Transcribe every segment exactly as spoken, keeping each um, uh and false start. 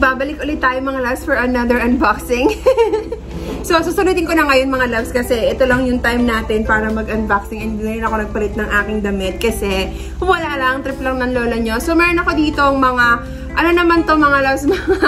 magbabalik ulit tayo mga loves for another unboxing. So, susunodin ko na ngayon mga loves kasi ito lang yung time natin para mag-unboxing and hindi na ako nagpalit ng aking damit kasi wala lang, trip lang ng lola nyo. So, meron ako dito mga, ano naman to mga loves, mga,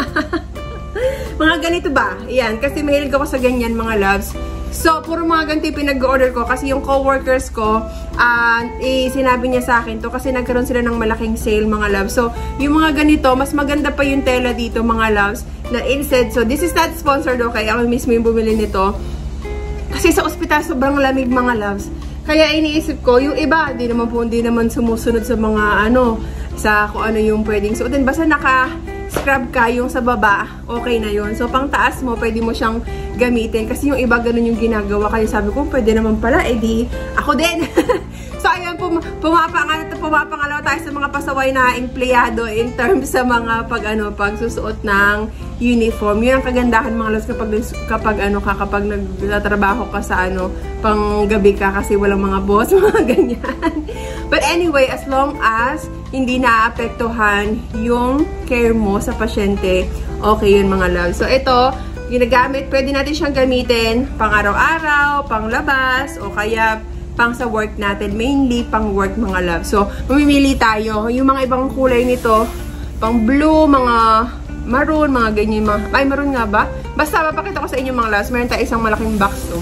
mga ganito ba? Ayan, kasi mahilig ako sa ganyan mga loves. So, puro mga ganito yung pinag-order ko kasi yung co-workers ko, uh, eh, sinabi niya sa akin to kasi nagkaroon sila ng malaking sale mga loves. So, yung mga ganito, mas maganda pa yung tela dito mga loves na instead. So, this is not sponsored, okay? Ako mismo yung bumili nito. Kasi sa ospital, sobrang lamig mga loves. Kaya iniisip ko, yung iba, di naman po, hindi naman sumusunod sa mga ano, sa kung ano yung pwedeng suotin. Basta naka scrub ka, yung sa baba, okay na yun. So, pang taas mo, pwede mo siyang gamitin. Kasi yung iba, ganun yung ginagawa. Kaya sabi ko, pwede naman pala, edi ako din. So, ayun, pum pumapangalaw, pumapangalaw tayo sa mga pasaway na empleyado in terms sa mga pag, ano, pagsusuot ng uniform. Yun ang kagandahan mga loves kapag, kapag, ano, ka, kapag nagtatrabaho ka sa, ano, pang gabi ka kasi walang mga boss, mga ganyan. But anyway, as long as hindi naapektuhan yung care mo sa pasyente, okay yun mga loves. So, ito, ginagamit, pwede natin siyang gamitin pang araw-araw, pang labas, o kaya pang sa work natin. Mainly, pang work mga loves. So, mamimili tayo. Yung mga ibang kulay nito, pang blue, mga maroon, mga ganyan, mga, ay, maroon nga ba? Basta, mapakita ko sa inyo mga loves. Meron tayo isang malaking box to.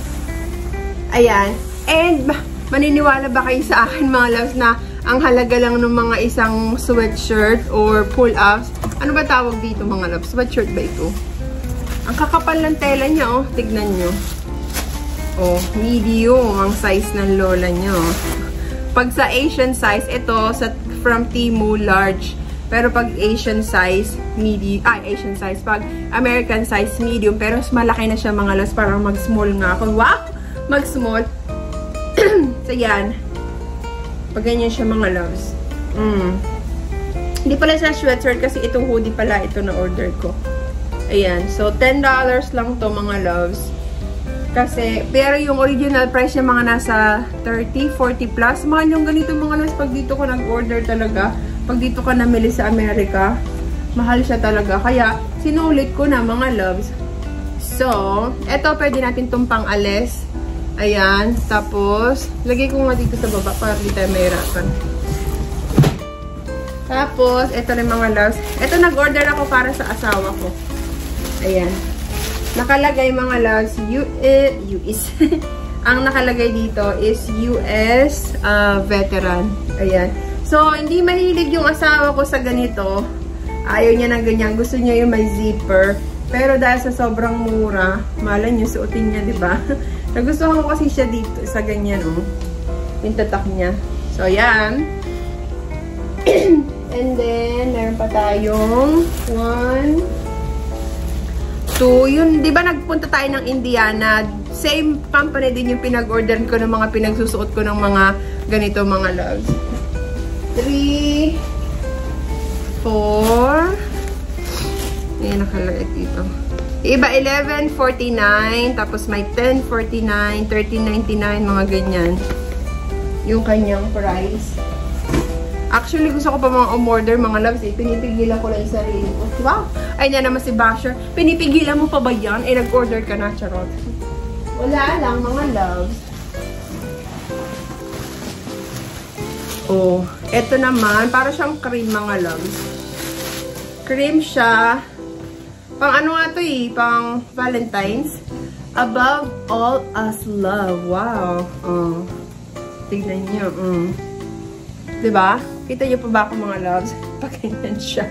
Ayan. And, maniniwala ba kayo sa akin mga loves na ang halaga lang ng mga isang sweatshirt or pull-ups? Ano ba tawag dito mga loves? Sweatshirt ba ito? Ang kakapal ng tela niya, oh. Tignan nyo. Oh, medium ang size ng lola nyo. Pag sa Asian size, ito sa from Temu large. Pero pag Asian size, medium, ay, Asian size. Pag American size, medium. Pero malaki na siya mga loves. Parang mag-small nga ako. Wow! Mag-small. So, yan. Pag ganyan siya mga loves. Mm. Hindi pala siya sweatshirt kasi itong hoodie pala ito na order ko. Ayan. So, ten dollars lang to mga loves. Kasi, pero yung original price niya mga nasa thirty, forty plus. Mahal yung ganito mga loves pag dito ko nag-order talaga. Pag dito ka namili sa Amerika, mahal siya talaga. Kaya, sinulit ko na mga loves. So, eto pwede natin itong pang-alis. Ayan. Tapos, lagay ko nga dito sa baba para di tayo mahirapan. Tapos, ito rin mga loves. Ito nag-order ako para sa asawa ko. Ayan. Nakalagay mga loves, U S ang nakalagay dito is U S uh, veteran. Ayan. So, hindi mahilig yung asawa ko sa ganito. Ayaw niya ng ganyan. Gusto niya yung may zipper. Pero dahil sa sobrang mura, malan yung suotin niya, di ba? Nagustuhan ko kasi siya dito sa ganyan, oh. Yung tatak niya. So, ayan. And then, meron pa tayong one, two. Yun, di ba nagpunta tayo ng Indiana? Same company din yung pinag-order ko ng mga pinagsusuot ko ng mga ganito mga loves. Three, four. Ayan, nakalagay dito. Iba, eleven forty-nine, tapos may ten forty-nine, thirteen ninety-nine, mga ganyan. Yung kanyang price. Actually, gusto ko pa mga umorder, mga loves, eh. Pinipigilan ko lang yung sarili ko. Wow! Ay, niya naman si Basher. Pinipigilan mo pa ba yan? Eh, nag-order ka na, charot. Wala lang, mga loves. Oh, eto naman, para siyang cream, mga loves. Cream siya. Pang ano nga to eh, pang Valentine's. Above all us love. Wow. Oh. Tignan niyo. Mm. Diba? Kita niyo pa ba ako mga loves? Pagkanyan siya.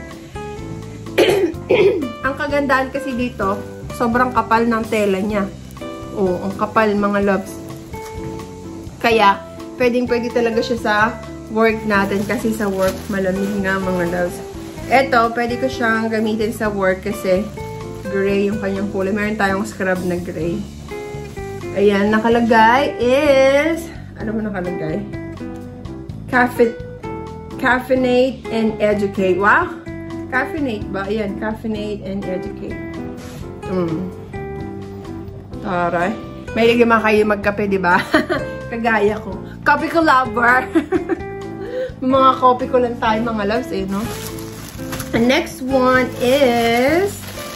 Ang kagandahan kasi dito, sobrang kapal ng tela niya. Oh, ang kapal mga loves. Kaya, pwedeng pwede talaga siya sa work natin kasi sa work malamig nga mga loves. Eto, pwede ko siyang gamitin sa work kasi gray yung kanyang kulay. Meron tayong scrub na gray. Ayan, nakalagay is, ano mo nakalagay? Cafe, caffeinate and educate. Wow! Caffeinate ba? Ayan, caffeinate and educate. Mm. Taray. May ligay mga kayo magkape, di ba? Kagaya ko. Coffee ko lover. Mga coffee ko lang tayo mga loves eh, no? The next one is...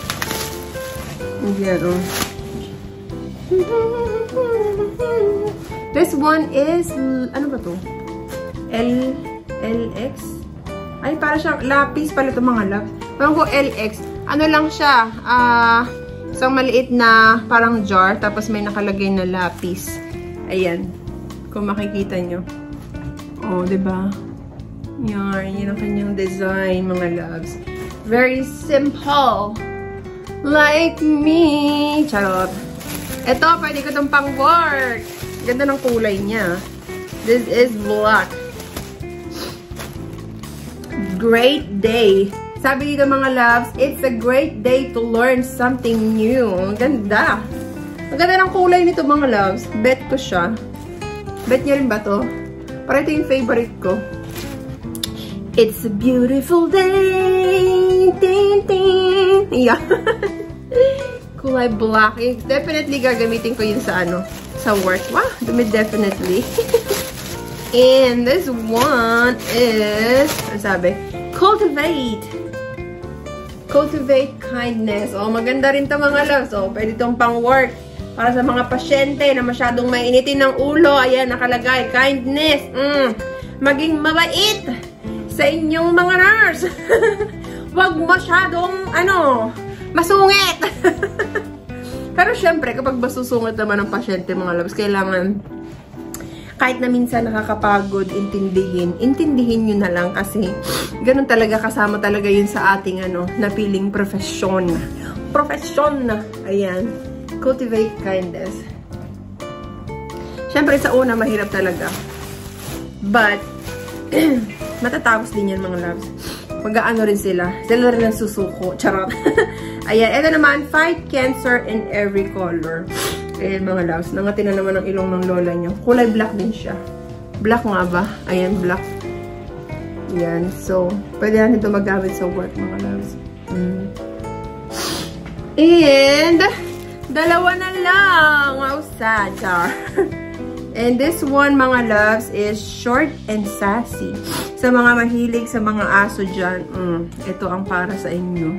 Yan, oh. This one is... Ano ba to? L... LX? Ay, para siyang lapis pala itong mga labs. Parang ko L X. Ano lang siya? Ah... Uh, isang maliit na parang jar. Tapos may nakalagay na lapis. Ayan. Kung makikita nyo. Oh, diba? Yan, yun ang kanyang design, mga loves. Very simple. Like me. Charot. Ito, pwede ko itong pang-work. Ganda ng kulay niya. This is black. Great day. Sabi dito, mga loves, it's a great day to learn something new. Ang ganda. Ang ganda ng kulay nito, mga loves. Bet ko siya. Bet niya rin ba to? Para ito yung favorite ko. It's a beautiful day. Ding, ding. Yeah. Kulay black. Definitely gagamitin ko yun sa ano, sa work. Wow, definitely. And this one is, ano sabi? Cultivate. Cultivate kindness. Oh, maganda rin to, mga loves. Oh, pwede itong pang work. Para sa mga pasyente na masyadong mainitin ng ulo. Ayan, nakalagay. Kindness. Mm. Maging mabait sa inyong mga nurse. Huwag masyadong, ano, masungit. Pero syempre, kapag masusungit naman ng pasyente, mga loves, kailangan, kahit na minsan nakakapagod, intindihin. Intindihin nyo na lang kasi ganun talaga, kasama talaga yun sa ating, ano, napiling profesyon. Profesyon na. Ayan. Cultivate kindness. Syempre, sa una, mahirap talaga. But, matatapos din yan, mga loves. Mag-aano rin sila. Sila rin ang susuko. Charot. Ayan. Ito naman, fight cancer in every color. Ayan, mga loves. Nangatin na naman ang ilong ng lola nyo. Kulay black din siya. Black nga ba? Ayan, black. Ayan. So, pwede natin ito magamit sa work, mga loves. Mm. And, dalawa na lang. Wow, sad. And this one, mga loves, is short and sassy. Sa mga mahilig, sa mga aso dyan, mm, ito ang para sa inyo.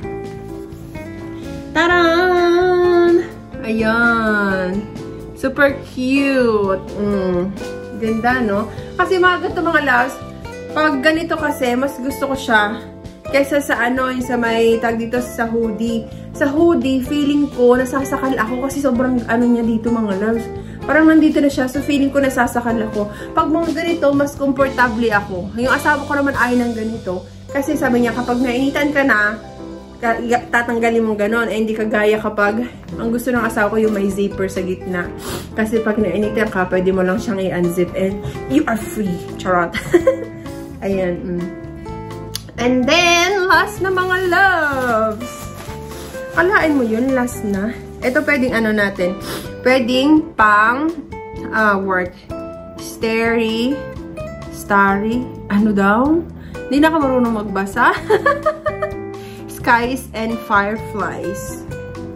Taran! Ayan. Super cute. Mm, ganda, no? Kasi mga ganito, mga loves, pag ganito kasi, mas gusto ko siya kaysa sa ano, yung sa may tag dito sa hoodie. Sa hoodie, feeling ko, nasasakal ako kasi sobrang ano niya dito, mga loves. Parang nandito na siya, so feeling ko nasasakal ako. Pag mga ganito, mas comfortable ako. Yung asawa ko naman ay ng ganito. Kasi sabi niya, kapag nainitan ka na, tatanggalin mong ganon. Eh, hindi kagaya kapag, ang gusto ng asawa ko yung may zipper sa gitna. Kasi pag nainitan ka, pwede mo lang siyang i-unzip and you are free. Charot. Ayan. Mm. And then, last na, mga loves. Kalain mo yun, last na. Ito pwedeng ano natin. Pwedeng pang uh, work. Starry. Starry. Ano daw? Hindi na ka marunong magbasa. Skies and fireflies.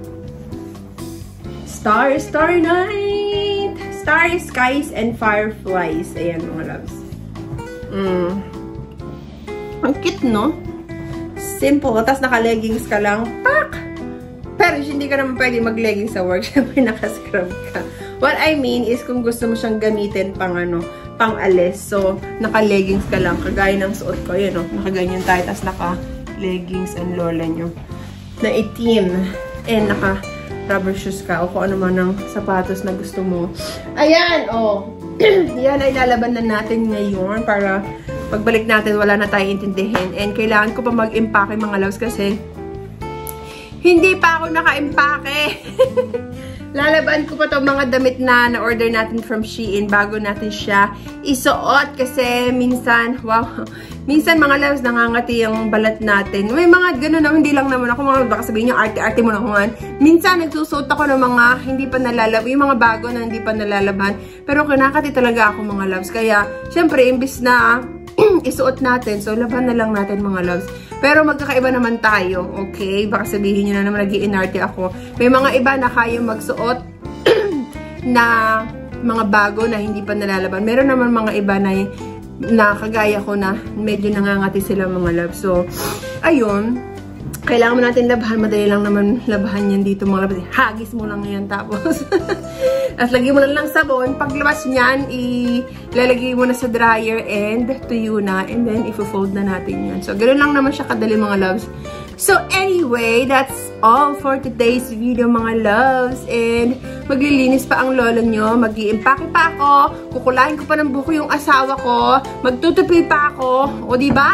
Star, star night. Starry skies and fireflies. Ayan, mga loves. Mm. Ang cute, no? Simple. Tapos naka-leggings ka lang. Pak! Pero hindi ka naman pwede mag-leggings sa work. Siyempre, naka-scrub ka. What I mean is, kung gusto mo siyang gamitin pang ano, pang alis. So, naka-leggings ka lang. Kagaya ng suot ko. Yun, no? Nakaganyan tayo. Tapos naka-leggings ang lola nyo. Na itim. And naka-rubber shoes ka. O kung ano man ng sapatos na gusto mo. Ayan, oh. Yan ay lalaban na natin ngayon para pagbalik natin, wala na tayong intindihin. And kailangan ko pa mag-impake, mga loves, kasi hindi pa ako naka-impake. Lalaban ko pa itong mga damit na na-order natin from Shein bago natin siya isuot. Kasi minsan, wow, minsan, mga loves, nangangati yung balat natin. May mga gano'n na, hindi lang naman ako, mga baka sabihin nyo, arte-arte mo na kuhan. Minsan, nagsusuot ako ng mga hindi pa nalalaban, yung mga bago na hindi pa nalalaban. Pero kinakati talaga ako, mga loves. Kaya, syempre, imbis na isuot natin, so laban na lang natin, mga loves. Pero magkakaiba naman tayo, okay? Baka sabihin nyo na naman nag-i-inarte ako. May mga iba na kaya magsuot na mga bago na hindi pa nalalaban. Meron naman mga iba na na kagaya ko na medyo nangangati sila mga love. So, ayun. Kailangan mo natin labahan. Madali lang naman labahan yan dito mga love. Hagis mo lang yan tapos. Tapos lagyan mo lang sabon. Paglabas niyan, ilalagay mo na sa dryer and tuyo na. And then, ifo-fold na natin yan. So, ganoon lang naman siya kadali mga loves. So, anyway, that's all for today's video mga loves. And, maglilinis pa ang lolo nyo. Mag-i-impake pa ako. Kukulain ko pa ng buko yung asawa ko. Magtutupi pa ako. O, diba?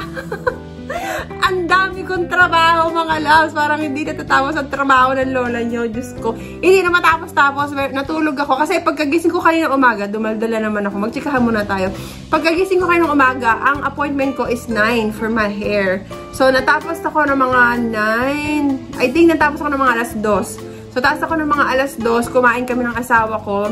Ang dami kong trabaho mga loves. Parang hindi natatapos ang trabaho ng lola nyo. Diyos ko. Hindi na matapos-tapos. Natulog ako. Kasi pagkagising ko kanina umaga, dumaldala naman ako. Magtsikahan muna tayo. Pagkagising ko kanina umaga, ang appointment ko is nine for my hair. So, natapos ako ng mga nine. I think natapos ako ng mga alas dos. So, tapos ako ng mga alas dos. Kumain kami ng asawa ko.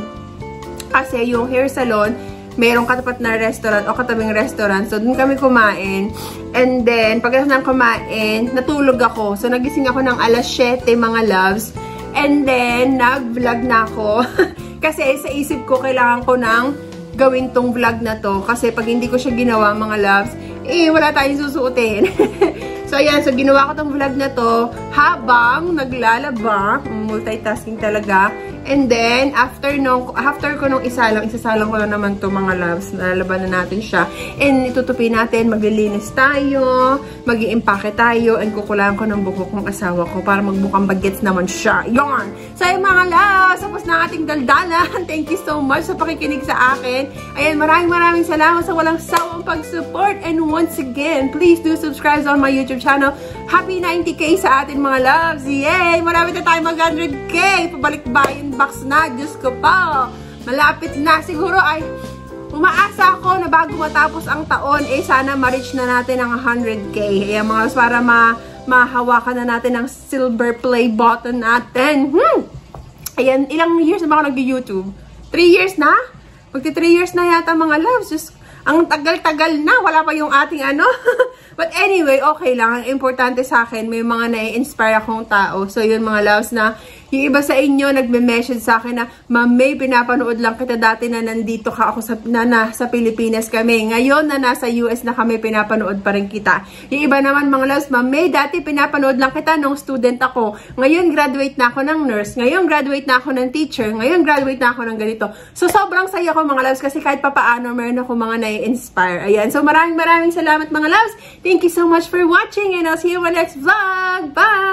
Kasi yung hair salon, merong katapat na restaurant o katabing restaurant. So, dun kami kumain. And then, pagkatapos nang kumain, natulog ako. So, nagising ako ng alas siyete, mga loves. And then, nag-vlog na ako. Kasi sa isip ko, kailangan ko nang gawin tong vlog na to. Kasi pag hindi ko siya ginawa, mga loves, eh, wala tayong susuotin. So, ayan. So, ginawa ko tong vlog na to habang naglalaba. Multitasking talaga. And then, after nung, after ko nung isalang, isasalang ko lang naman to mga loves. Nalalaban na natin siya. And itutupi natin, maglilinis tayo, mag-i-impake tayo, and kukulaan ko ng buko kong asawa ko para magbukang bagets naman siya. Yarn! So, ayun mga loves, tapos na ating daldalan. Thank you so much sa pakikinig sa akin. Ayan, maraming maraming salamat sa walang sawang pag-support. And once again, please do subscribe on my YouTube channel. Happy ninety K sa atin mga loves. Yay! Marami na tayo mag one hundred K. Pabalik-bayan box na. Diyos ko pa. Malapit na. Siguro ay umaasa ako na bago matapos ang taon, eh sana ma-reach na natin ang one hundred K. Ayan mga loves, para ma mahawakan na natin ang silver play button natin. Hmm. Ayan, ilang years na ba ako nag-YouTube? three years na? Magti three years na yata mga loves. Just, ang tagal-tagal na. Wala pa yung ating ano. But anyway, okay lang. Ang importante sa akin, may mga na-inspire akong tao. So yun mga loves, na yung iba sa inyo nagme-message sa akin na, Ma'am May, pinapanood lang kita dati na nandito ka ako sa, na, na, sa Pilipinas kami. Ngayon na nasa U S na kami, pinapanood pa rin kita. Yung iba naman mga loves, Ma'am May, dati pinapanood lang kita nung student ako. Ngayon graduate na ako ng nurse. Ngayon graduate na ako ng teacher. Ngayon graduate na ako ng ganito. So sobrang saya ko mga loves, kasi kahit papaano meron ako mga na-inspire. Ayan. So maraming maraming salamat mga loves. Thank you so much for watching, and I'll see you in my next vlog. Bye!